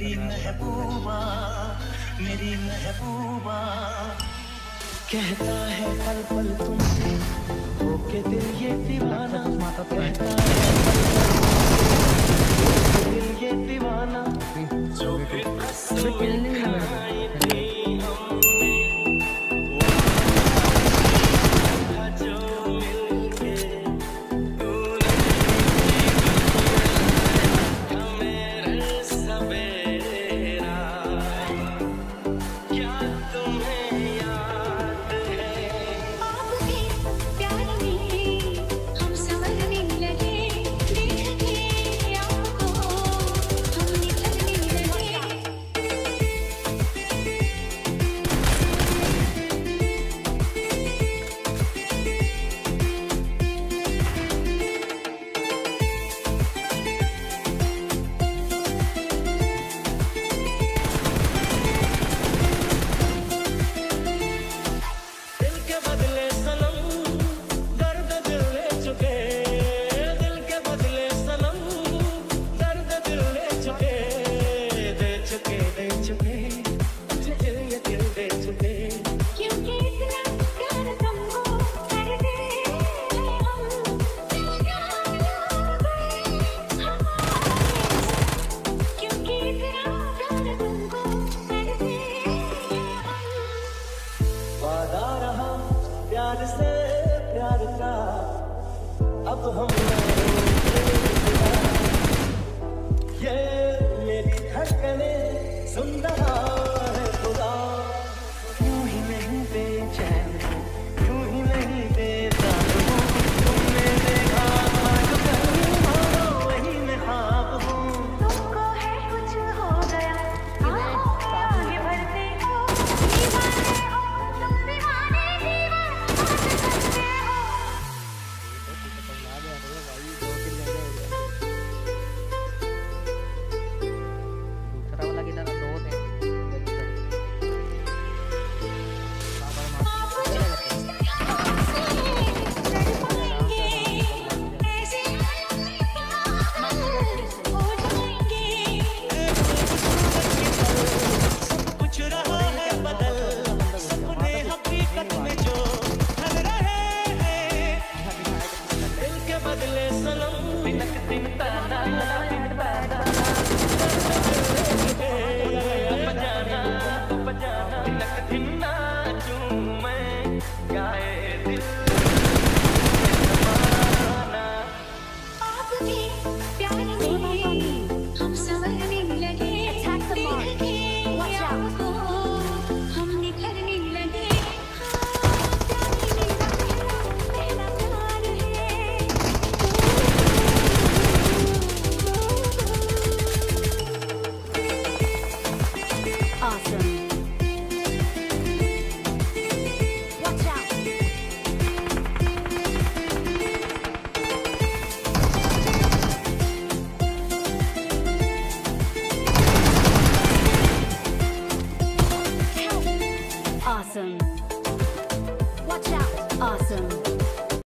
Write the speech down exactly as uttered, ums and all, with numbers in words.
मेरी महबूबा, मेरी महबूबा। कहता है पल पल तुमसे होके दिल ये दीवाना, कहता है पल पल दिल ये दीवाना। जो भी खाई थी हमने जो मिलके तूने मेरे सवेरा। क्या तुम्हें याद है आपके प्यार में हम संवरने लगे, देख के आपको हम निखरने लगे। दिल के बदले सनम दर्द दिल ले चुके, दिल के बदले सनम दर्द दिल ले चुके, दे चुके दे चुके तुझे दिल ये दिल दे चुके। क्योंकि इतना प्यार तुमको करते हैं हम, प्यार लगे हमारे। क्योंकि इतना प्यार तुमको करते हैं हम। वादा रहा प्यार से प्यार का, अब हम ये मेरी धड़कने सुन रहा है खुदा। यूं ही नहीं बेचैन हूँ, यूं ही नहीं बेताब हूँ, तुमने देखा आज कल मानो वही मैं ख्वाब हूँ। तुमको है कुछ हो गया, आगे बढ़ते हो, दीवाने हो तुम, दीवाने दीवाने करते हो। दूसरा वाला की तरह दो थे। आप जो इस प्यार से तड़पाएंगे, ऐसे पागल हो जाएंगे। सब कुछ रहा है बदल, सपने हकीकत में जो ढल रहे हैं। दिल के बदले सनम तिनक तिनता ना बजाना तो बजाना, तिनक तिन्ना झूमे गाए दिल जमाना। आपके प्यार में हम संवरने लगे, देख के आपको हम निखरने लगे। हाँ, प्यार मेरा पहला प्यार है। Awesome. Watch out. Awesome. Watch out. Awesome.